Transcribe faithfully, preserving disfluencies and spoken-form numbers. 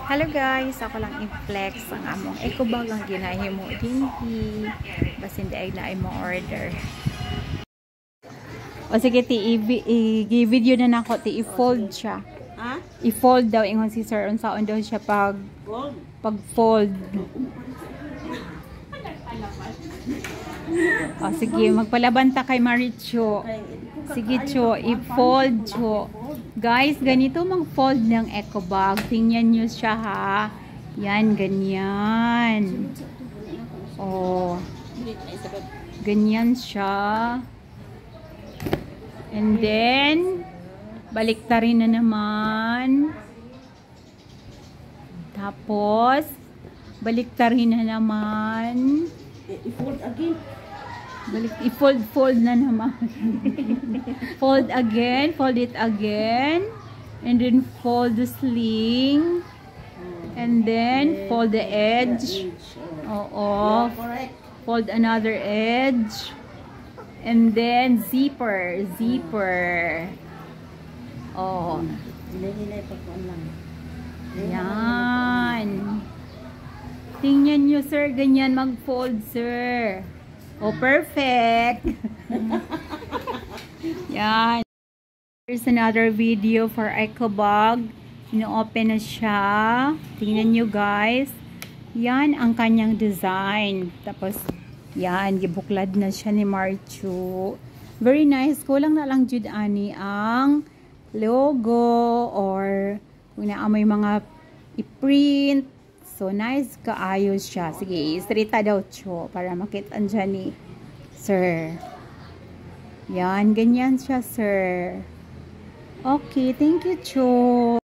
Hello guys, ako lang i-flex ang among eco bag ang ginahimo dinhi. Basta hindi ay na mo order. O sige, i-video na nako, ti i-fold siya. Ha? I-fold daw ingon si sir unsaon daw siya pag pag-fold. O sige, magpalaban ta kay Maricho. Sige, Cho, i-fold, Cho. Guys, ganito mag-fold ng eco bag. Tingnan nyo siya, ha. Yan, ganyan. Oh. Ganyan siya. And then, baliktarin na naman. Tapos, baliktarin na naman. I-fold again. Balik, i-fold, fold na naman. Fold again, fold it again. And then fold the sling. And then fold the edge. Oo. Fold another edge. And then zipper, zipper. Oh. Yan. Tingnan nyo, sir. Ganyan mag-fold, sir. Oh, perfect. Yan. Here's another video for eco bag. Ino-open na siya. Tingnan nyo, guys. Yan ang kanyang design. Tapos, yan. Gibuklad na siya ni Marchu. Very nice. Kulang na lang jud ani ang logo or kung naamoy mga i-print. So, nice kaayos siya. Sige, istrita daw, Cho, para makita dyan ni sir. Yan, ganyan siya, sir. Okay, thank you, Cho.